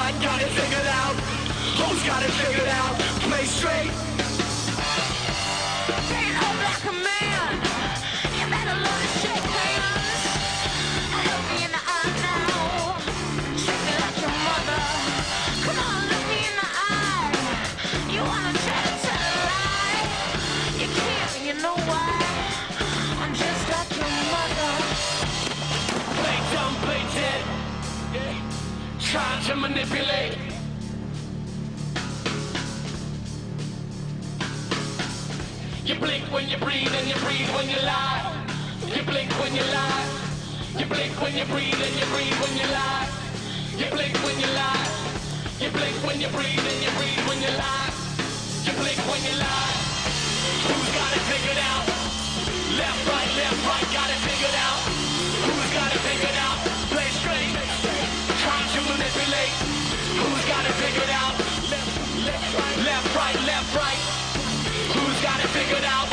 right, got it figured out. Who's got it figured out? Play straight. Stand up like a man. You better learn to shake hands. Look me in the eye now. Shake it like your mother. Come on, look me in the eye. You wanna try to tell a lie? You can't, and you know why? I'm just like your mother. Play dumb, play dead. Trying to manipulate. You blink when you breathe and you breathe when you lie. You blink when you lie. You blink when you breathe and you breathe when you lie. You blink when you lie. You blink when you breathe and you breathe when you lie. You blink when you lie. Who's got it figured out? Left, right, got it figured out. Who's got it figured out? Play straight. Trying to manipulate. Who's got it figured out? Left, right. Who's got it figured out?